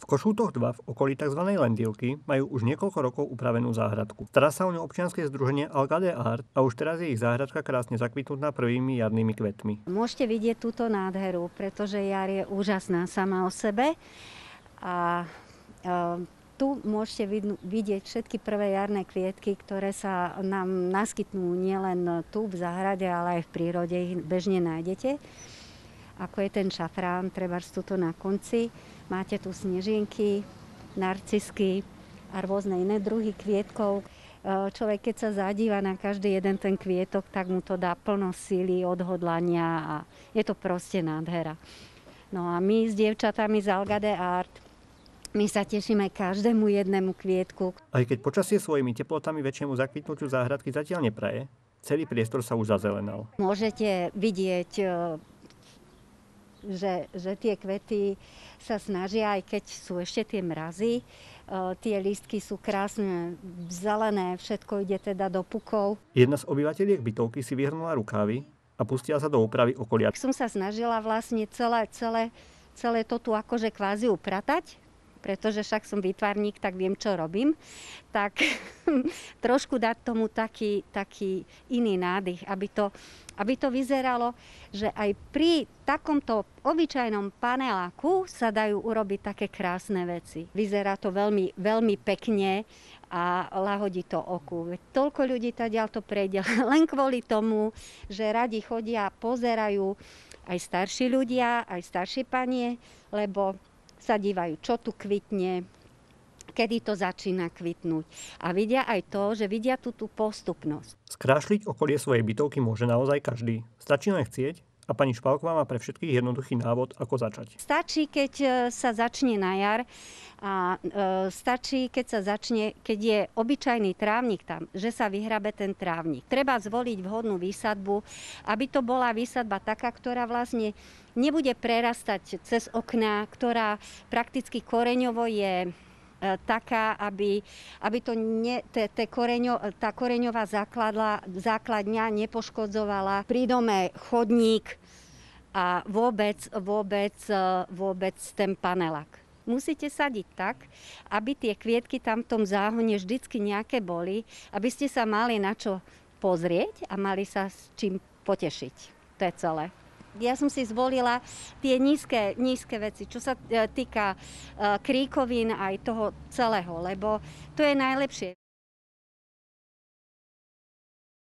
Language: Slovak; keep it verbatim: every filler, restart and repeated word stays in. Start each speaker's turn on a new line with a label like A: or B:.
A: V Košútoch dva v okolí tzv. Lendivky majú už niekoľko rokov upravenú záhradku. Stará sa o ňu občianske združenie Algade Art a už teraz je ich záhradka krásne zakvitnutá prvými jarnými kvetmi.
B: Môžete vidieť túto nádheru, pretože jar je úžasná sama o sebe a e, tu môžete vidieť všetky prvé jarné kvietky, ktoré sa nám naskytnú nielen tu v záhrade, ale aj v prírode, ich bežne nájdete. Ako je ten šafrán, trebárs tuto na konci. Máte tu snežienky, narcisky a rôzne iné druhy kvietkov. Človek, keď sa zadíva na každý jeden ten kvietok, tak mu to dá plno síly, odhodlania a je to proste nádhera. No a my s dievčatami z Algade Art, my sa tešíme každému jednému kvietku.
A: Aj keď počasie svojimi teplotami väčšiemu zakvitnutiu záhradky zatiaľ nepraje, celý priestor sa už zazelenal.
B: Môžete vidieť, že, že tie kvety sa snažia, aj keď sú ešte tie mrazy. Tie lístky sú krásne zelené, všetko ide teda do pukov.
A: Jedna z obyvateľiek bytovky si vyhrnula rukávy a pustila sa do úpravy okolia.
B: Som sa snažila vlastne celé, celé, celé to tu akože kvázi upratať, pretože však som výtvarník, tak viem, čo robím, tak trošku dať tomu taký, taký iný nádych, aby to, aby to vyzeralo, že aj pri takomto obyčajnom paneláku sa dajú urobiť také krásne veci. Vyzerá to veľmi, veľmi pekne a lahodí to oku. Toľko ľudí tadiaľ to prejde len kvôli tomu, že radi chodia a pozerajú aj starší ľudia, aj staršie panie, lebo sa dívajú, čo tu kvitne, kedy to začína kvitnúť. A vidia aj to, že vidia tú, tú postupnosť.
A: Skrášliť okolie svojej bytovky môže naozaj každý. Stačí len chcieť a pani Špalková má pre všetkých jednoduchý návod, ako začať.
B: Stačí, keď sa začne na jar a e, stačí, keď sa začne, keď je obyčajný trávnik tam, že sa vyhrabe ten trávnik. Treba zvoliť vhodnú výsadbu, aby to bola výsadba taká, ktorá vlastne nebude prerastať cez okná, ktorá prakticky koreňovo je e, taká, aby, aby to ne, te, te koreňo, tá koreňová základla, základňa nepoškodzovala pri dome chodník a vôbec, vôbec, vôbec ten panelák. Musíte sadiť tak, aby tie kvietky tam v tom záhone vždycky nejaké boli, aby ste sa mali na čo pozrieť a mali sa s čím potešiť. To je celé. Ja som si zvolila tie nízke, nízke veci, čo sa týka kríkovín aj toho celého, lebo to je najlepšie.